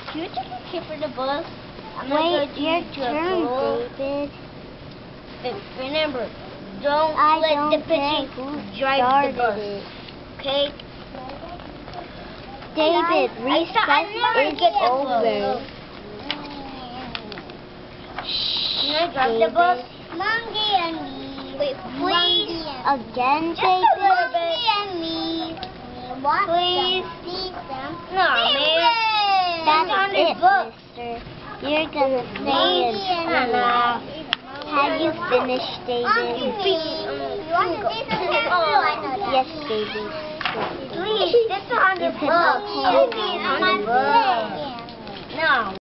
Can you take a kid for the bus? Wait, your turn, David. Remember, don't let the pitching drive the bus. Okay? David, recess is over. Can I drive the bus? Monkey and me. Wait, please. Again, Just a David? little bit. and me. What? Please. No, man. That's on the it, book. mister. You're gonna say it. Have you finished, David? Yes, David. Please, this is on the You can book. uphold On the book. No.